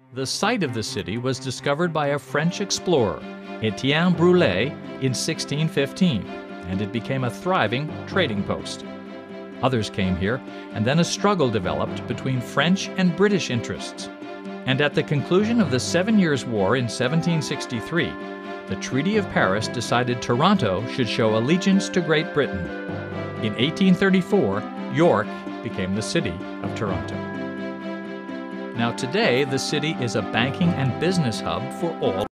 The site of the city was discovered by a French explorer, Etienne Brulé, in 1615, and it became a thriving trading post. Others came here, and then a struggle developed between French and British interests. And at the conclusion of the 7 Years' War in 1763, the Treaty of Paris decided Toronto should show allegiance to Great Britain. In 1834, York became the city of Toronto. Now today, the city is a banking and business hub for all